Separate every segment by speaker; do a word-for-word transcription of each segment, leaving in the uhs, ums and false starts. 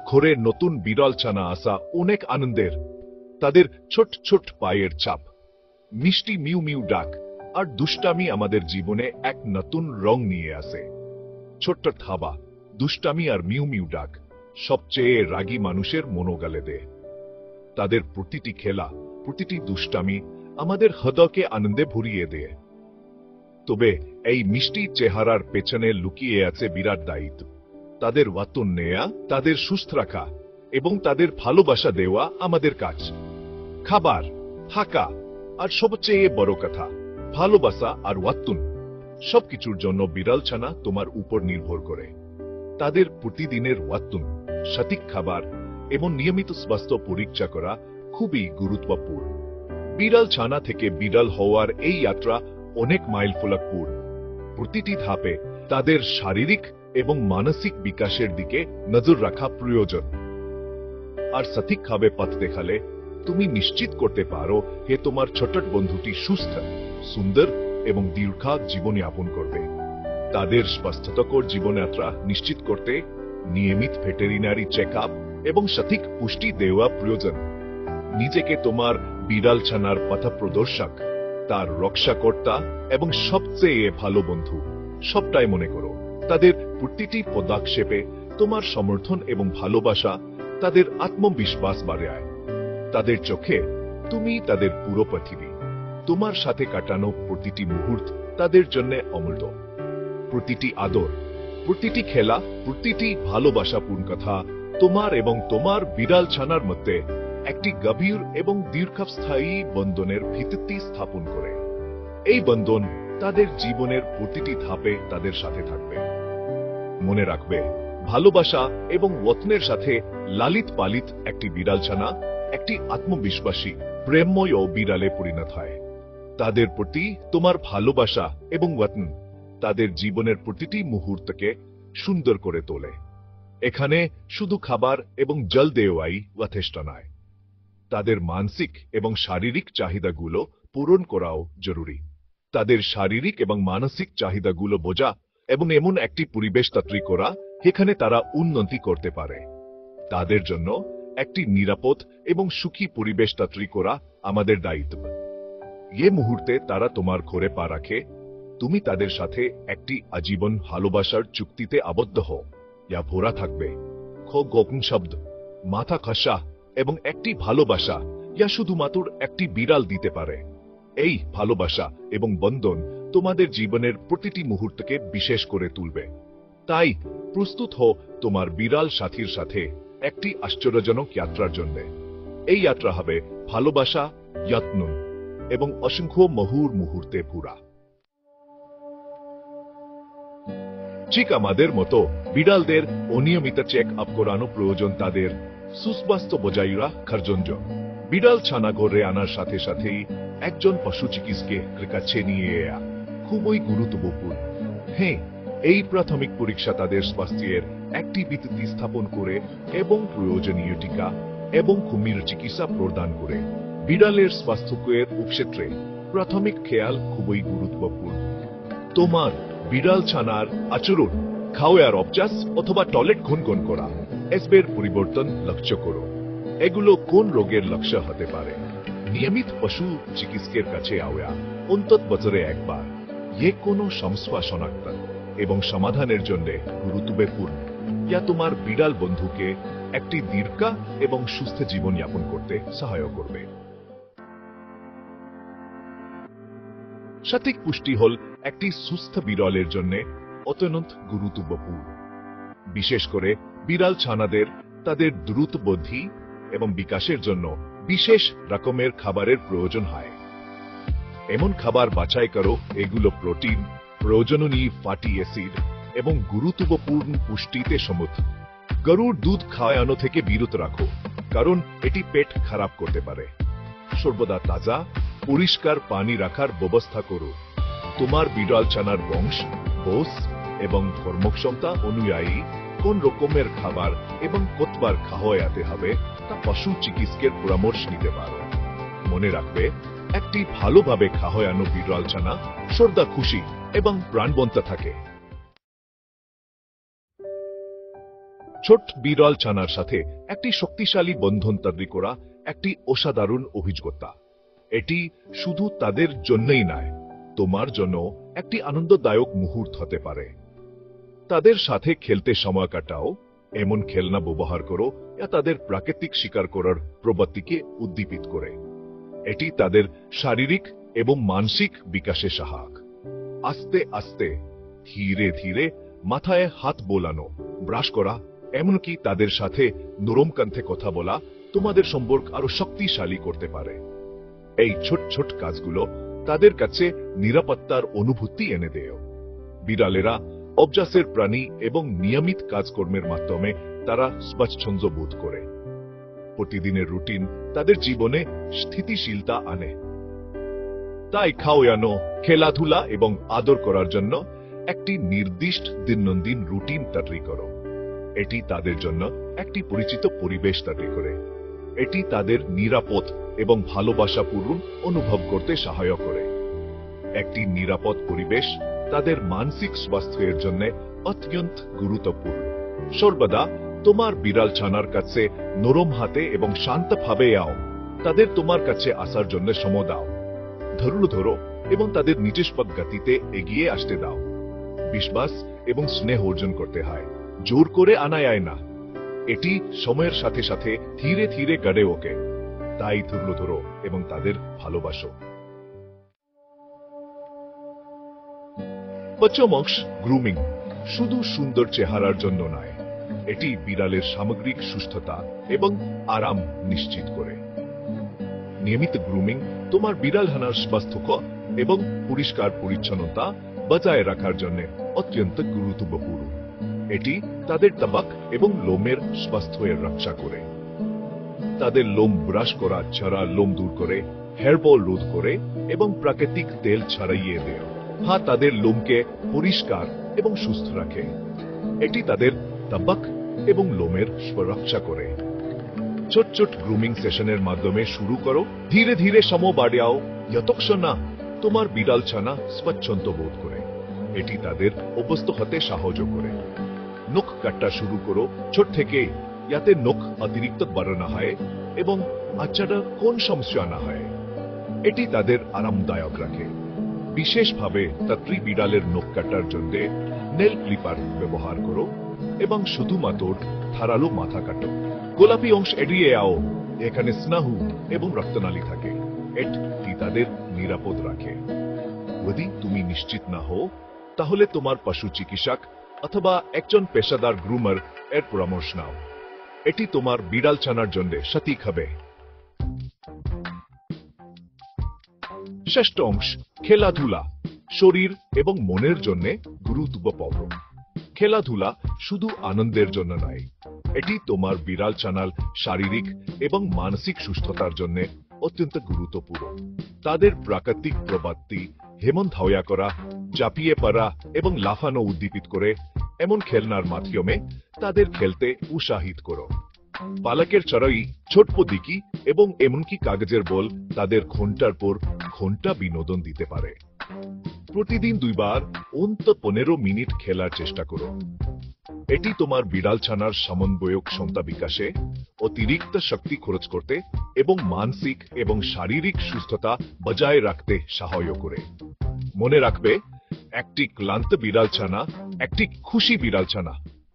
Speaker 1: ঘরে নতুন বিড়াল ছানা আসা অনেক আনন্দের। তাদের ছোট ছোট পায়ের ছাপ, মিষ্টি মিউ মিউ ডাক আর দুষ্টামি আমাদের জীবনে এক নতুন রং নিয়ে আসে। ছোট্ট থাবা, দুষ্টামি আর মিউ মিউ ডাক সবচেয়ে রাগী মানুষের মনোগালে দেয়। তাদের প্রতিটি খেলা, প্রতিটি দুষ্টামি আমাদের হৃদয়কে আনন্দে ভরিয়ে দেয়। তবে এই মিষ্টি চেহারার পেছনে লুকিয়ে আছে বিরাট দায়িত্ব। তাদের যত্ন নেয়া, তাদের সুস্থ রাখা এবং তাদের ভালোবাসা দেওয়া আমাদের কাজ। খাবার, থাকা আর সবচেয়ে বড় কথা ভালোবাসা আর যত্ন, সবকিছুর জন্য বিড়াল ছানা তোমার উপর নির্ভর করে। তাদের প্রতিদিনের যত্ন, সঠিক খাবার এবং নিয়মিত স্বাস্থ্য পরীক্ষা করা খুবই গুরুত্বপূর্ণ। বিড়াল ছানা থেকে বিড়াল হওয়ার এই যাত্রা অনেক মাইল ফলকপূর্ণ। প্রতিটি ধাপে তাদের শারীরিক এবং মানসিক বিকাশের দিকে নজর রাখা প্রয়োজন। আর সঠিকভাবে পথ দেখালে তুমি নিশ্চিত করতে পারো যে তোমার ছোট বন্ধুটি সুস্থ, সুন্দর এবং দীর্ঘ জীবনযাপন করবে। তাদের স্বাস্থ্যকর জীবনযাত্রা নিশ্চিত করতে নিয়মিত ভেটেরিনারি চেক আপ এবং সঠিক পুষ্টি দেওয়া প্রয়োজন। নিজেকে তোমার বিড়াল ছানার পথপ্রদর্শক, তার রক্ষাকর্তা এবং সবচেয়ে ভালো বন্ধু সবটাই মনে করো। তাদের প্রতিটি পদক্ষেপে তোমার সমর্থন এবং ভালোবাসা তাদের আত্মবিশ্বাস বাড়ায়। তাদের চোখে তুমি তাদের পুরো পৃথিবী। তোমার সাথে কাটানো প্রতিটি মুহূর্ত তাদের জন্য অমূল্য। প্রতিটি আদর, প্রতিটি খেলা, প্রতিটি ভালোবাসাপূর্ণ কথা তোমার এবং তোমার বিড়াল ছানার মধ্যে একটি গভীর এবং দীর্ঘস্থায়ী বন্ধনের ভিত্তি স্থাপন করে। এই বন্ধন তাদের জীবনের প্রতিটি ধাপে তাদের সাথে থাকবে। মনে রাখবে, ভালোবাসা এবং যত্নের সাথে লালিত পালিত একটি বিড়াল ছানা একটি আত্মবিশ্বাসী, প্রেমময় বিড়ালে পরিণত হয়। তাদের প্রতি তোমার ভালোবাসা এবং যত্ন তাদের জীবনের প্রতিটি মুহূর্তকে সুন্দর করে তোলে। এখানে শুধু খাবার এবং জল দেওয়াই যথেষ্ট নয়, তাদের মানসিক এবং শারীরিক চাহিদাগুলো পূরণ করাও জরুরি। তাদের শারীরিক এবং মানসিক চাহিদাগুলো বোঝা এবং এমন একটি পরিবেশ তৈরি করা যেখানে তারা উন্নতি করতে পারে। তাদের জন্য একটি নিরাপদ এবং সুখী পরিবেশ তৈরি করা আমাদের দায়িত্ব। এ মুহূর্তে তারা তোমার ঘরে পা রাখে, তুমি তাদের সাথে একটি আজীবন ভালোবাসার চুক্তিতে আবদ্ধ হও। ইয়া ভরা থাকবে খো গোপন শব্দ, মাথা খসা এবং একটি ভালোবাসা ইয়া শুধুমাত্র একটি বিড়াল দিতে পারে। এই ভালোবাসা এবং বন্ধন তোমাদের জীবনের প্রতিটি মুহূর্তকে বিশেষ করে তুলবে। তাই প্রস্তুত হও তোমার বিড়াল সাথীর সাথে একটি আশ্চর্যজনক যাত্রার জন্য। এই যাত্রা হবে ভালোবাসা, যত্ন এবং অসংখ্য মধুর মুহূর্তে পুরা। ঠিক আমাদের মতো বিড়ালদের অনিয়মিত চেক আপ করানো প্রয়োজন তাদের সুস্বাস্থ্য বজায় রাখার জন্য। বিড়াল ছানা ঘরে আনার সাথে সাথেই একজন পশু চিকিৎসকের কাছে নিয়ে আসা খুবই গুরুত্বপূর্ণ। হ্যাঁ, এই প্রাথমিক পরীক্ষা তাদের স্বাস্থ্যের একটি ভিত্তি স্থাপন করে এবং প্রয়োজনীয় টিকা এবং কুমির চিকিৎসা প্রদান করে। বিড়ালের স্বাস্থ্যের উপক্ষেত্রে প্রাথমিক খেয়াল খুবই গুরুত্বপূর্ণ। তোমার বিড়াল ছানার আচরণ, খাওয়ার অভ্যাস অথবা টয়লেট গুনগুন করা এসবের পরিবর্তন লক্ষ্য করো। এগুলো কোন রোগের লক্ষ্য হতে পারে? নিয়মিত পশু চিকিৎসকের কাছে আওয়া অন্তত বছরে একবার যে কোনো সমস্যা শনাক্ত এবং সমাধানের জন্য গুরুত্বপূর্ণ। ইয়া তোমার বিড়াল বন্ধুকে একটি দীর্ঘ এবং সুস্থ জীবনযাপন করতে সহায়ক করবে। সঠিক পুষ্টি হল একটি সুস্থ বিড়ালের জন্য অত্যন্ত গুরুত্বপূর্ণ। বিশেষ করে বিড়াল ছানাদের তাদের দ্রুত বৃদ্ধি এবং বিকাশের জন্য বিশেষ রকমের খাবারের প্রয়োজন হয়। এমন খাবার বাছাই করো এগুলো প্রোটিন, প্রয়োজনীয় ফ্যাটি অ্যাসিড এবং গুরুত্বপূর্ণ পুষ্টিতে সমৃদ্ধ। গরুর দুধ খাওয়ানো থেকে বিরত রাখো, কারণ এটি পেট খারাপ করতে পারে। সর্বদা তাজা, পরিষ্কার পানি রাখার ব্যবস্থা করো। তোমার বিড়াল ছানার বংশ, বোস এবং কর্মক্ষমতা অনুযায়ী কোন রকমের খাবার এবং কতবার খাওয়াতে হবে তা পশু চিকিৎসকের পরামর্শ নিতে পারো। মনে রাখবে, একটি ভালোভাবে খাওয়ানো বিড়াল ছানা সর্বদা খুশি এবং প্রাণবন্ত থাকে। ছোট বিড়াল ছানার সাথে একটি শক্তিশালী বন্ধন তৈরি করা একটি অসাধারণ অভিজ্ঞতা। এটি শুধু তাদের জন্যই নয়, তোমার জন্য একটি আনন্দদায়ক মুহূর্ত হতে পারে। তাদের সাথে খেলতে সময় কাটাও, এমন খেলনা ব্যবহার করো যা তাদের প্রাকৃতিক শিকার করার প্রবৃত্তিকে উদ্দীপিত করে। এটি তাদের শারীরিক এবং মানসিক বিকাশে সহায়ক। আস্তে আস্তে ধীরে ধীরে মাথায় হাত বোলানো, ব্রাশ করা, এমনকি তাদের সাথে নরম কণ্ঠে কথা বলা তোমাদের সম্পর্ক আরো শক্তিশালী করতে পারে। এই ছোট ছোট কাজগুলো তাদের কাছে নিরাপত্তার অনুভূতি এনে দেয়। বিড়ালেরা অভ্যাসের প্রাণী এবং নিয়মিত কাজকর্মের মাধ্যমে তারা স্বাচ্ছন্দ্য বোধ করে। প্রতিদিনের রুটিন তাদের জীবনে স্থিতিশীলতা আনে। তাই খাওয়ানো, খেলাধুলা এবং আদর করার জন্য একটি নির্দিষ্ট দৈনন্দিন রুটিন তৈরি করো। এটি তাদের জন্য একটি পরিচিত পরিবেশ তৈরি করে। এটি তাদের নিরাপদ এবং ভালোবাসাপূর্ণ অনুভব করতে সহায়ক করে। একটি নিরাপদ পরিবেশ তাদের মানসিক স্বাস্থ্যের জন্য অত্যন্ত গুরুত্বপূর্ণ। সর্বদা তোমার বিড়াল ছানার কাছে নরম হাতে এবং শান্তভাবে আও। তাদের তোমার কাছে আসার জন্য সময় দাও। ধরু ধরো এবং তাদের নিজস্ব গতিতে এগিয়ে আসতে দাও। বিশ্বাস এবং স্নেহ অর্জন করতে হয়, জোর করে আনা যায় না। এটি সময়ের সাথে সাথে ধীরে ধীরে গড়ে ওঠে। তাই ধরু ধরো এবং তাদের ভালোবাসো। পঞ্চম অংশ, গ্রুমিং, শুধু সুন্দর চেহারার জন্য নয়, এটি বিড়ালের সামগ্রিক সুস্থতা এবং আরাম নিশ্চিত করে। নিয়মিত গ্রুমিং তোমার বিড়াল হানার স্বাস্থ্য এবং পরিষ্কার পরিচ্ছন্নতা বজায় রাখার জন্য অত্যন্ত গুরুত্বপূর্ণ। এটি তাদের ত্বক এবং লোমের স্বাস্থ্যের রক্ষা করে। তাদের লোম ব্রাশ করা ছাড়া লোম দূর করে, হেয়ার বল রোধ করে এবং প্রাকৃতিক তেল ছড়াইয়ে দেয়। হা তাদের লোমকে পরিষ্কার এবং সুস্থ রাখে। এটি তাদের ত্বক এবং লোমের রক্ষা করে। ছোট ছোট গ্রুমিং সেশনের মাধ্যমে শুরু করো, ধীরে ধীরে সময় বাড়াও, যতক্ষণ না তোমার বিড়াল ছানা স্বাচ্ছন্দ্য বোধ করে। এটি তাদের অভ্যস্ত হতে সাহায্য করে। নখ কাটা শুরু করো ছোট থেকে, যাতে নখ অতিরিক্ত বড় না হয় এবং আচ্ছাটা কোন সমস্যা না হয়। এটি তাদের আরামদায়ক রাখে। বিশেষভাবে তাত্রী বিড়ালের নখ কাটার জন্য নেল ক্লিপার ব্যবহার করো এবং শুধুমাত্র ধারালো মাথা কাটো। গোলাপি অংশ এড়িয়ে আও, এখানে স্নায়ু এবং রক্তনালী থাকে। এটি তাদের নিরাপদ রাখে। যদি তুমি নিশ্চিত না হও, তাহলে তোমার পশু চিকিৎসক অথবা একজন পেশাদার গ্রুমার এর পরামর্শ নাও। এটি তোমার বিড়াল ছানার জন্য সঠিক হবে। ষষ্ঠ অংশ, খেলাধুলা, শরীর এবং মনের জন্য গুরুত্বপূর্ণ। খেলাধুলা শুধু আনন্দের জন্য নয়, এটি তোমার বিড়াল ছানার শারীরিক এবং মানসিক সুস্থতার জন্য অত্যন্ত গুরুত্বপূর্ণ। তাদের প্রাকৃতিক প্রবৃত্তি, হেমন ধাওয়া করা, চাপিয়ে পড়া এবং লাফানো উদ্দীপিত করে। এমন খেলনার মাধ্যমে তাদের খেলতে উৎসাহিত করো। পালকের চড়াই, ছোট দিকি এবং এমনকি কাগজের বল তাদের ঘন্টার পর ঘন্টা বিনোদন দিতে পারে। প্রতিদিন দুইবার অন্তত পনেরো মিনিট খেলার চেষ্টা করো। এটি তোমার বিড়াল ছানার সমন্বয়ক ক্ষমতা বিকাশে, অতিরিক্ত শক্তি খরচ করতে এবং মানসিক এবং শারীরিক সুস্থতা বজায় রাখতে সহায়তা করে। মনে রাখবে, একটি ক্লান্ত বিড়াল ছানা একটি খুশি বিড়াল ছানা।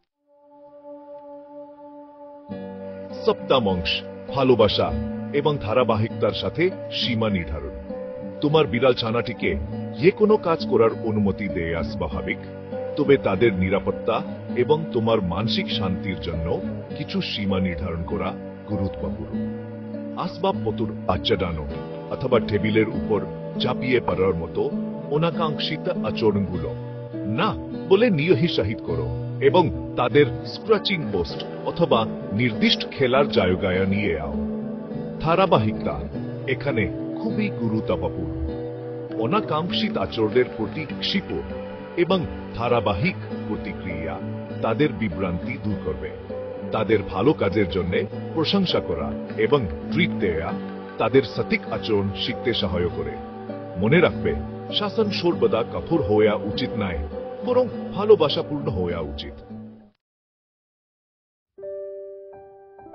Speaker 1: সপ্তম অংশ, ভালোবাসা এবং ধারাবাহিকতার সাথে সীমা নির্ধারণ। তোমার বিড়াল ছানাটিকে যে কোনো কাজ করার অনুমতি দেয়া স্বাভাবিক, তবে তাদের নিরাপত্তা এবং তোমার মানসিক শান্তির জন্য কিছু সীমা নির্ধারণ করা গুরুত্বপূর্ণ। আসবাবপত্র আচ্ছাদানো অথবা টেবিলের উপর চাপিয়ে পড়ার মতো অনাকাঙ্ক্ষিত আচরণগুলো না বলে নিরুৎসাহিত করো এবং তাদের স্ক্র্যাচিং পোস্ট অথবা নির্দিষ্ট খেলার জায়গায় নিয়ে আও। ধারাবাহিকতা এখানে খুবই গুরুত্বপূর্ণ। অনাকাঙ্ক্ষিত আচরণের প্রতি ক্ষিপ্র এবং ধারাবাহিক প্রতিক্রিয়া তাদের বিভ্রান্তি দূর করবে। তাদের ভালো কাজের জন্য প্রশংসা করা এবং ট্রিট দেয়া তাদের সঠিক আচরণ শিখতে সহায়তা করে। মনে রাখবে, শাসন সর্বদা কঠোর হওয়া উচিত নয়, বরং ভালোবাসাপূর্ণ হওয়া উচিত।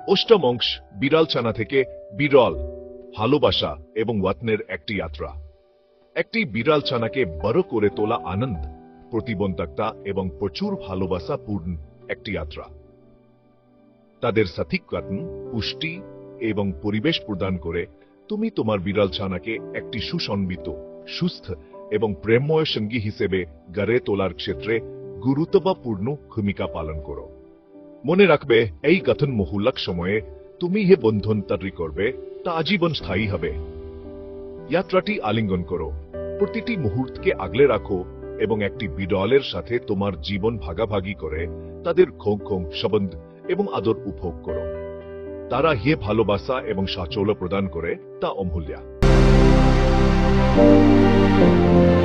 Speaker 1: অষ্টম অংশ বিড়াল ছানা থেকে বিরল ভালোবাসা এবং যত্নের একটি যাত্রা। একটি বিড়াল ছানাকে বড় করে তোলা আনন্দ, প্রতিবন্ধকতা এবং প্রচুর ভালোবাসা পূর্ণ একটি যাত্রা। তাদের সঠিক যত্ন, পুষ্টি এবং পরিবেশ প্রদান করে তুমি তোমার বিড়াল ছানাকে একটি সুসংবিত, সুস্থ এবং প্রেমময় সঙ্গী হিসেবে গড়ে তোলার ক্ষেত্রে গুরুত্বপূর্ণ ভূমিকা পালন করো। মনে রাখবে, এই গঠনমূলক সময়ে তুমি যে বন্ধন তৈরি করবে তা আজীবন স্থায়ী হবে। যাত্রাটি আলিঙ্গন করো, প্রতিটি মুহূর্তকে আগলে রাখো এবং একটি বিড়ালের সাথে তোমার জীবন ভাগাভাগি করে তাদের খোং খোং সম্বন্ধ এবং আদর উপভোগ করো। তারা যে ভালোবাসা এবং সাচল্য প্রদান করে তা অমূল্য।